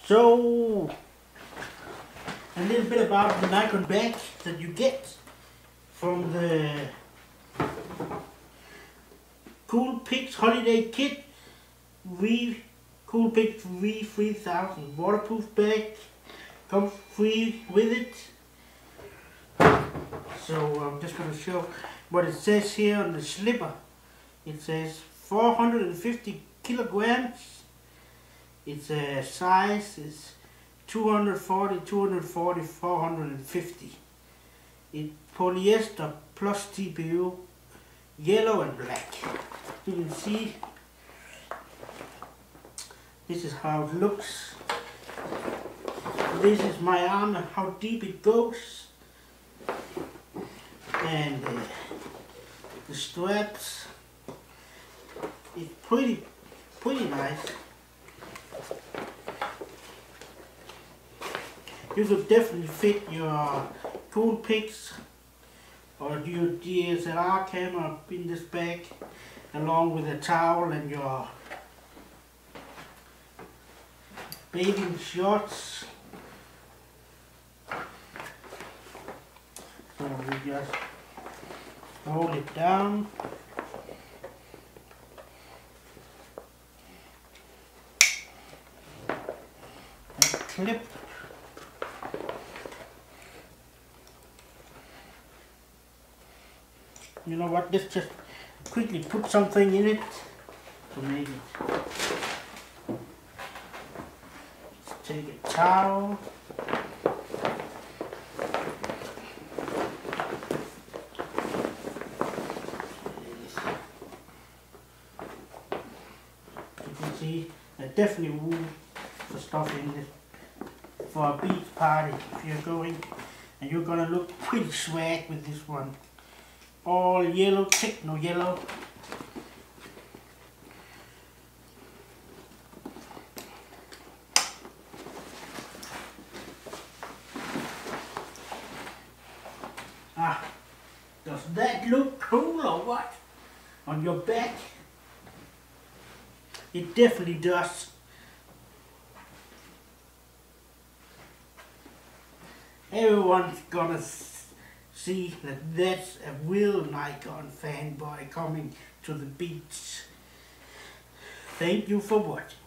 So, a little bit about the Nikon bag that you get from the Coolpix Holiday Kit Coolpix V3000 waterproof bag. Comes free with it. So I'm just going to show what it says here on the slipper. It says 450 kilograms. Its size is 240, 450. It's polyester plus TPU, yellow and black. You can see this is how it looks. This is my arm and how deep it goes. And the straps, it's pretty nice. You could definitely fit your Coolpix or your DSLR camera in this bag, along with a towel and your bathing shorts. So we just roll it down. And clip. You know what, let's just quickly put something in it to make it. Let's take a towel. You can see there's definitely room for stuff in this for a beach party if you're going, and you're gonna look pretty swag with this one. All yellow, techno yellow. Does that look cool or what? On your back? It definitely does. Everyone's gonna see that that's a real Nikon fanboy coming to the beach. Thank you for watching.